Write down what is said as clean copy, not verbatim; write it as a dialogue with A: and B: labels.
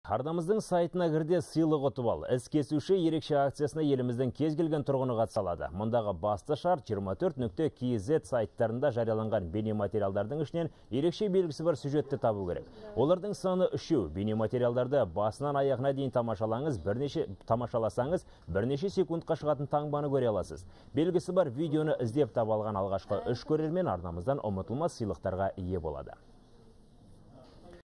A: Арнамыздың сайтына кірде сыйлық ұтып ал. Із кесуші ерекше акциясына еліміздің кез келген тұрғыны қатыса алады. Мұндағы басты шарт 24.kz сайттарында жарияланған бейнематериалдардың ішінен ерекше белгісі бар сюжетті табу керек. Олардың саны 3. Бейнематериалдарды басынан аяғына дейін тамашаласаңыз, бірнеше секундқа шығатын таңбаны көре аласыз. Белгісі бар видеоны іздеп таба алған алғашқы 3 көрермен арнамыздан ұмытылмас сыйлықтарға ие болады.